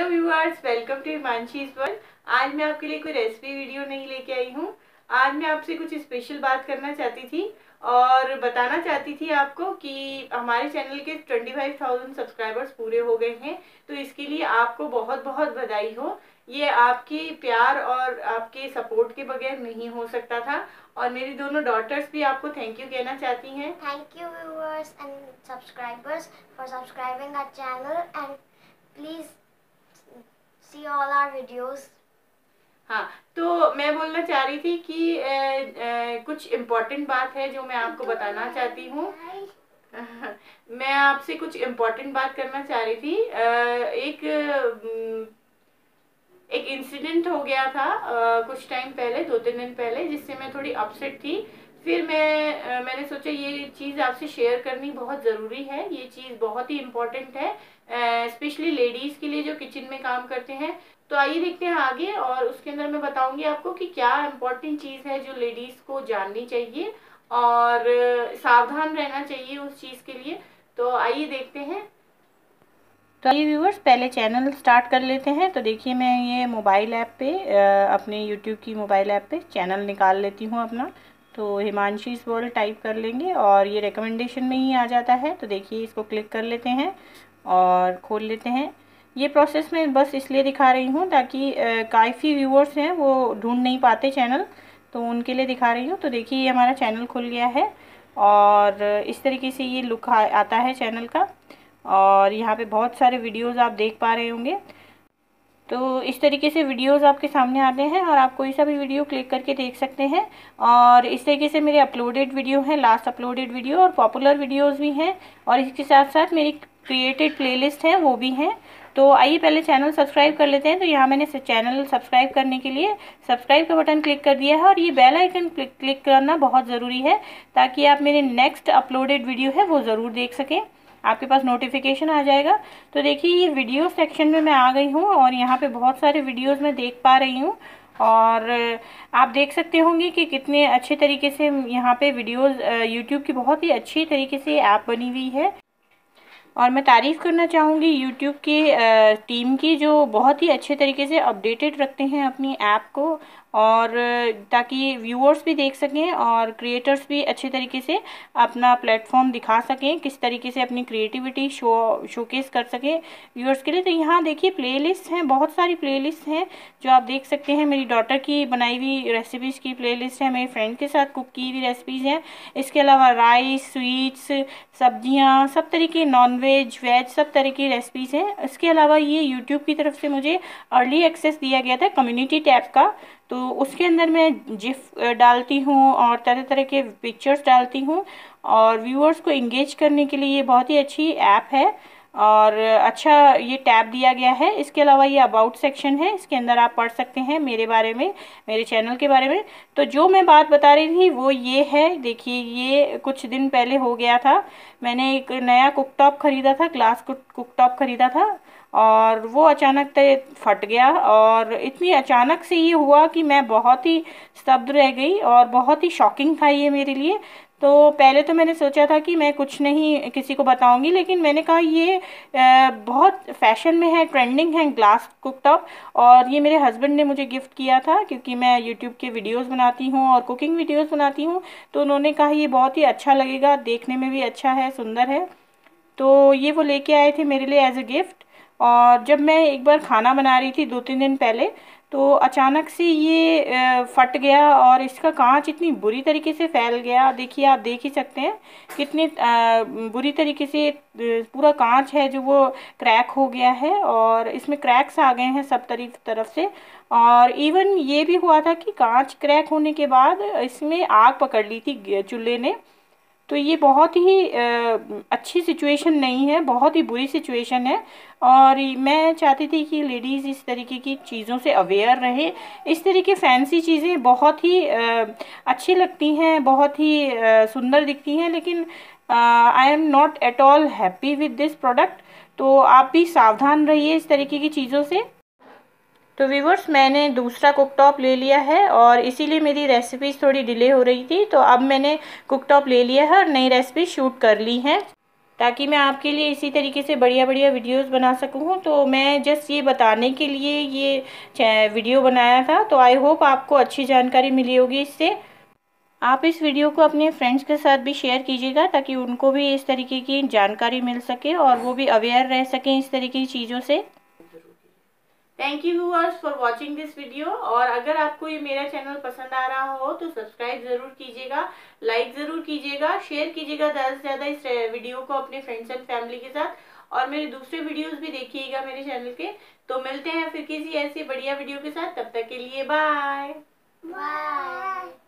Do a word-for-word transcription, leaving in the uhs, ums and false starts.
Hello viewers, welcome to Hemanshi world. आज मैं आपके लिए कोई रेसिपी वीडियो नहीं लेके आई हूँ। आज मैं आपसे कुछ स्पेशल बात करना चाहती थी और बताना चाहती थी आपको कि हमारे चैनल के पच्चीस हज़ार सब्सक्राइबर्स पूरे हो गए हैं। तो इसके लिए आपको बहुत बहुत बधाई हो। ये आपके प्यार और आपके सपोर्ट के बगैर नहीं हो सकता था। और मेरी दोनों डॉटर्स भी आपको थैंक यू कहना चाहती हैं। Thank you viewers and subscribers for subscribing our channel and please see all our videos. हाँ, तो मैं बोलना चाह रही थी कि ए, ए, कुछ इम्पोर्टेंट बात है जो मैं आपको बताना चाहती हूँ। मैं आपसे कुछ इम्पोर्टेंट बात करना चाह रही थी। एक एक इंसिडेंट हो गया था आ, कुछ टाइम पहले, दो तीन दिन पहले, जिससे मैं थोड़ी अपसेट थी। फिर मैं आ, मैंने सोचा ये चीज़ आपसे शेयर करनी बहुत ज़रूरी है। ये चीज़ बहुत ही इम्पोर्टेंट है, स्पेशली लेडीज़ के लिए जो किचन में काम करते हैं। तो आइए देखते हैं आगे, और उसके अंदर मैं बताऊंगी आपको कि क्या इम्पोर्टेंट चीज़ है जो लेडीज़ को जाननी चाहिए और सावधान रहना चाहिए उस चीज़ के लिए। तो आइए देखते हैं। तो आइए व्यूअर्स, पहले चैनल स्टार्ट कर लेते हैं। तो देखिए, मैं ये मोबाइल ऐप पे अपने यूट्यूब की मोबाइल ऐप पे चैनल निकाल लेती हूँ अपना। तो हेमांशी वर्ल्ड टाइप कर लेंगे और ये रिकमेंडेशन में ही आ जाता है। तो देखिए, इसको क्लिक कर लेते हैं और खोल लेते हैं। ये प्रोसेस मैं बस इसलिए दिखा रही हूँ ताकि काफ़ी व्यूअर्स हैं वो ढूंढ नहीं पाते चैनल, तो उनके लिए दिखा रही हूँ। तो देखिए, ये हमारा चैनल खुल गया है और इस तरीके से ये लुक आता है चैनल का। और यहाँ पे बहुत सारे वीडियोस आप देख पा रहे होंगे। तो इस तरीके से वीडियोस आपके सामने आते हैं और आप कोई सा भी वीडियो क्लिक करके देख सकते हैं। और इस तरीके से मेरे अपलोडेड वीडियो हैं, लास्ट अपलोडेड वीडियो, और पॉपुलर वीडियोस भी हैं। और इसके साथ साथ मेरी क्रिएटेड प्लेलिस्ट है वो भी हैं। तो आइए पहले चैनल सब्सक्राइब कर लेते हैं। तो यहाँ मैंने चैनल सब्सक्राइब करने के लिए सब्सक्राइब का बटन क्लिक कर दिया है और ये बेल आइकन क्लिक करना बहुत ज़रूरी है ताकि आप मेरे नेक्स्ट अपलोडेड वीडियो है वो ज़रूर देख सकें, आपके पास नोटिफिकेशन आ जाएगा। तो देखिए, ये वीडियो सेक्शन में मैं आ गई हूँ और यहाँ पे बहुत सारे वीडियोस मैं देख पा रही हूँ। और आप देख सकते होंगे कि कितने अच्छे तरीके से यहाँ पे वीडियोस, यूट्यूब की बहुत ही अच्छी तरीके से ऐप बनी हुई है। और मैं तारीफ़ करना चाहूँगी यूट्यूब की टीम की, जो बहुत ही अच्छे तरीके से अपडेटेड रखते हैं अपनी ऐप को, और ताकि व्यूअर्स भी देख सकें और क्रिएटर्स भी अच्छे तरीके से अपना प्लेटफॉर्म दिखा सकें, किस तरीके से अपनी क्रिएटिविटी शो शोकेस कर सकें व्यूअर्स के लिए। तो यहाँ देखिए, प्लेलिस्ट हैं, बहुत सारी प्लेलिस्ट हैं जो आप देख सकते हैं। मेरी डॉटर की बनाई हुई रेसिपीज़ की प्लेलिस्ट है, मेरी फ्रेंड के साथ कुक की हुई रेसिपीज़ हैं। इसके अलावा राइस, स्वीट्स, सब्जियाँ, सब तरीके, नॉन वेज, वेज, सब तरह की रेसिपीज़ हैं। इसके अलावा ये यूट्यूब की तरफ से मुझे अर्ली एक्सेस दिया गया था कम्युनिटी टैब का, तो उसके अंदर मैं जिफ डालती हूँ और तरह तरह के पिक्चर्स डालती हूँ। और व्यूअर्स को इंगेज करने के लिए ये बहुत ही अच्छी ऐप है और अच्छा ये टैब दिया गया है। इसके अलावा ये अबाउट सेक्शन है, इसके अंदर आप पढ़ सकते हैं मेरे बारे में, मेरे चैनल के बारे में। तो जो मैं बात बता रही थी वो ये है। देखिए, ये कुछ दिन पहले हो गया था, मैंने एक नया कुकटॉप ख़रीदा था, ग्लास कुकटॉप ख़रीदा था, और वो अचानक से फट गया। और इतनी अचानक से ये हुआ कि मैं बहुत ही स्तब्ध रह गई और बहुत ही शॉकिंग था ये मेरे लिए। तो पहले तो मैंने सोचा था कि मैं कुछ नहीं किसी को बताऊंगी, लेकिन मैंने कहा ये बहुत फैशन में है, ट्रेंडिंग है ग्लास कुकटॉप, और ये मेरे हस्बैंड ने मुझे गिफ्ट किया था क्योंकि मैं यूट्यूब के वीडियोस बनाती हूँ और कुकिंग वीडियोस बनाती हूँ। तो उन्होंने कहा ये बहुत ही अच्छा लगेगा, देखने में भी अच्छा है, सुंदर है। तो ये वो लेके आए थे मेरे लिए एज ए गिफ्ट। और जब मैं एक बार खाना बना रही थी दो तीन दिन पहले, तो अचानक से ये फट गया और इसका कांच इतनी बुरी तरीके से फैल गया। देखिए, आप देख ही सकते हैं कितनी बुरी तरीके से पूरा कांच है जो वो क्रैक हो गया है और इसमें क्रैक्स आ गए हैं सब तरफ से। और इवन ये भी हुआ था कि कांच क्रैक होने के बाद इसमें आग पकड़ ली थी चूल्हे ने। तो ये बहुत ही अच्छी सिचुएशन नहीं है, बहुत ही बुरी सिचुएशन है। और मैं चाहती थी कि लेडीज़ इस तरीके की चीज़ों से अवेयर रहें। इस तरीके फैंसी चीज़ें बहुत ही अच्छी लगती हैं, बहुत ही सुंदर दिखती हैं, लेकिन I am not at all happy with this product. तो आप भी सावधान रहिए इस तरीके की चीज़ों से। तो व्यूअर्स, मैंने दूसरा कुकटॉप ले लिया है और इसीलिए मेरी रेसिपीज़ थोड़ी डिले हो रही थी। तो अब मैंने कुकटॉप ले लिया है और नई रेसिपी शूट कर ली है। ताकि मैं आपके लिए इसी तरीके से बढ़िया बढ़िया वीडियोस बना सकूँ। तो मैं जस्ट ये बताने के लिए ये वीडियो बनाया था। तो आई होप आपको अच्छी जानकारी मिली होगी इससे। आप इस वीडियो को अपने फ्रेंड्स के साथ भी शेयर कीजिएगा ताकि उनको भी इस तरीके की जानकारी मिल सके और वो भी अवेयर रह सकें इस तरीके की चीज़ों से। Thank you viewers for watching this video. और अगर आपको ये मेरा चैनल पसंद आ रहा हो तो सब्सक्राइब ज़रूर कीजिएगा, लाइक ज़रूर कीजिएगा, शेयर कीजिएगा ज़्यादा से ज़्यादा इस वीडियो को अपने फ्रेंड्स एंड फैमिली के साथ। और मेरे दूसरे वीडियोस भी देखिएगा मेरे चैनल के। तो मिलते हैं फिर किसी ऐसी बढ़िया वीडियो के साथ, तब तक के लिए बाय बाय।